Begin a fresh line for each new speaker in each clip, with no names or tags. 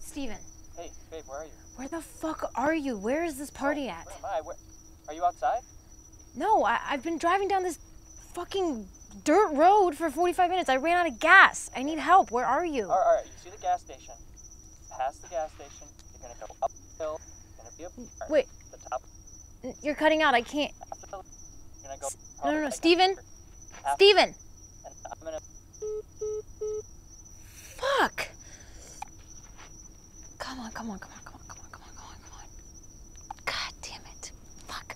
Steven.
Hey, babe, where are you?
Where the fuck are you? Where is this party at?
Where am I? Are you outside?
No, I've been driving down this fucking dirt road for 45 minutes. I ran out of gas. I need help. Where are you?
All right. You see the gas station? Past the gas station, you're gonna go uphill. You're gonna be up.
Wait.
The top.
You're cutting out. I can't.
You're gonna go.
No,
like
Steven.
half,
Steven.
And I'm gonna.
Fuck. Come on. God damn it. Fuck.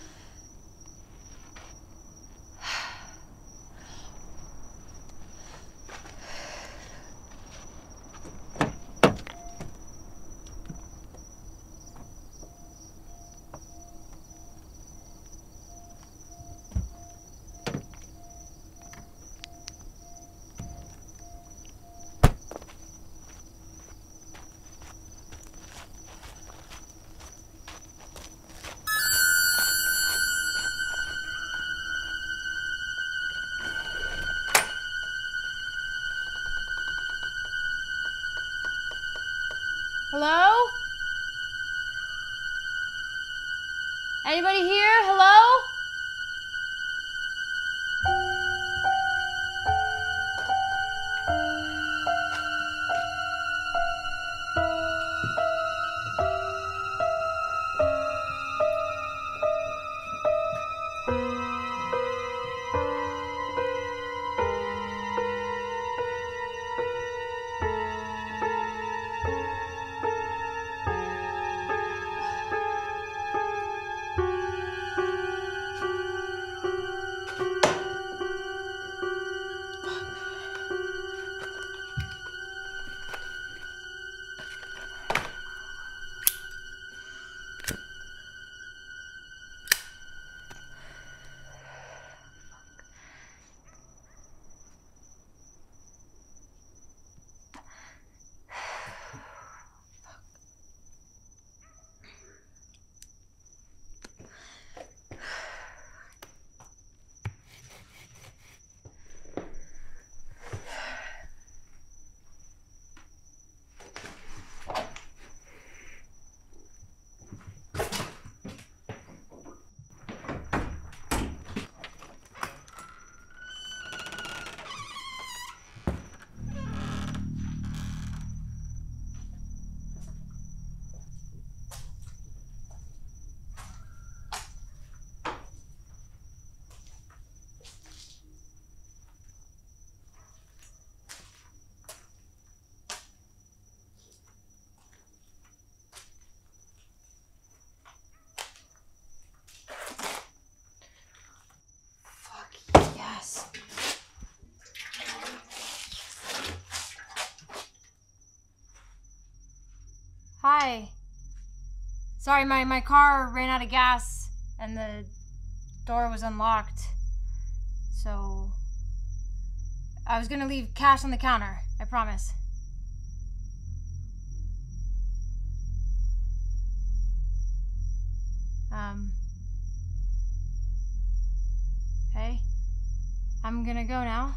Hello? Anybody here? Hello? Hi. Sorry, my car ran out of gas and the door was unlocked. So I was gonna leave cash on the counter, I promise. Okay. I'm gonna go now.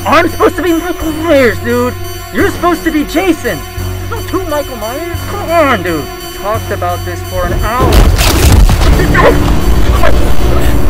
I'm supposed to be Michael Myers, dude. You're supposed to be Jason. There's no two Michael Myers. Come on, dude. We talked about this for an hour.